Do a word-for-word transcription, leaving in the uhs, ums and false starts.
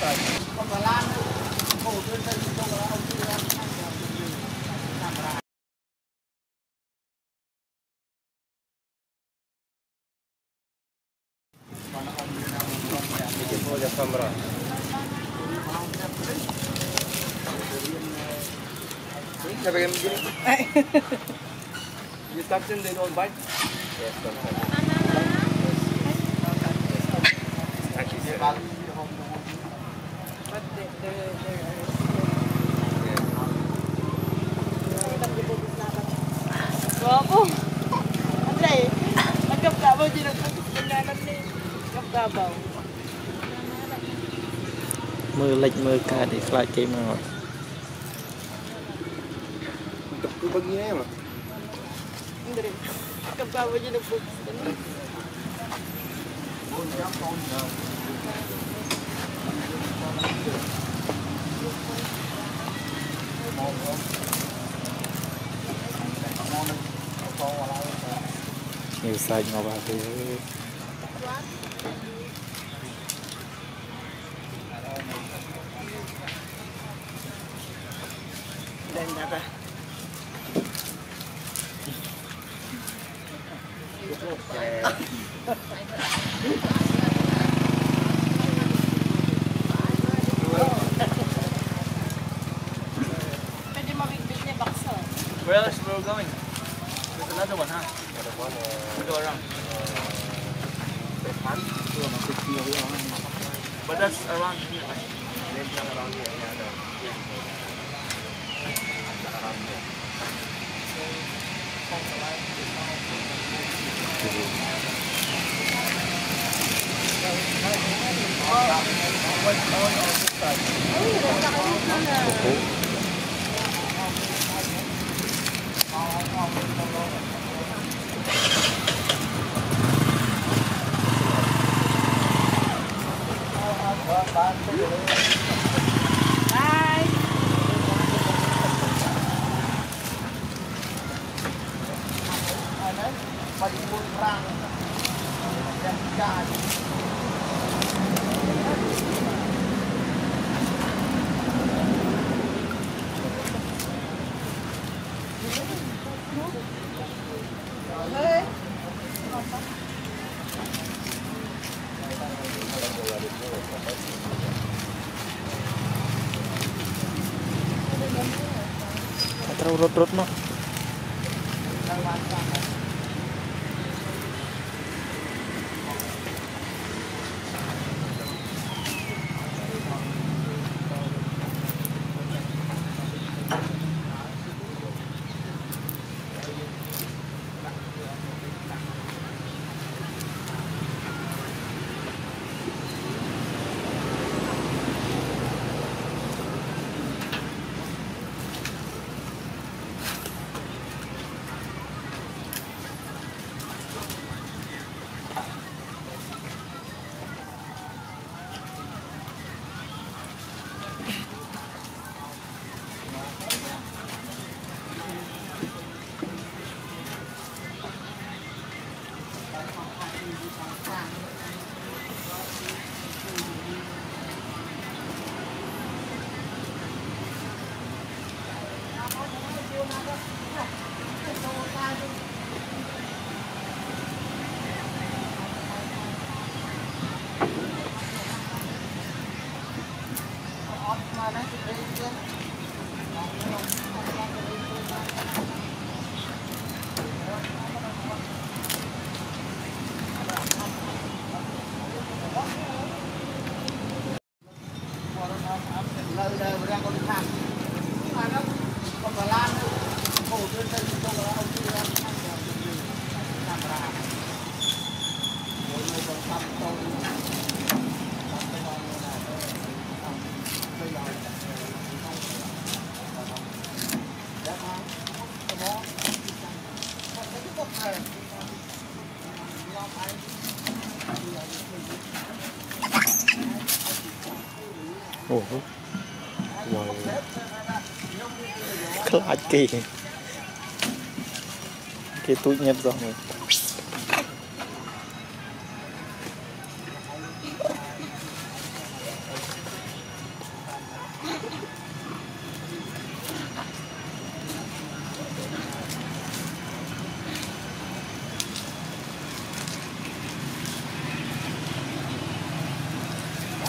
còn Bà Lan cổ trên đây không có ông kia làm ra camera. Siapa yang begini? You touch them, they don't bite. Yes, don't bite. Actually, but they they Wow, Andre, nagkakabaw din ang pagkakanan ni nagkakabaw. Mưa lệch mưa cả để lại cái mà tập cứ bưng như thế mà. Andre, nagkakabaw din ang pagkakanan. nhiều xanh ngọc vào thì Dan apa? Pwede mabigbil niya bakso. Where else we're going? There's another one, huh? Another one. We go around. But that's around here, right? Maybe around here. Yeah, no. Yeah. Around here. Bye. Palipun perang dan ikan. terlalu rot-rot no. Ủa wow. Cái kỳ cái túi nhét rồi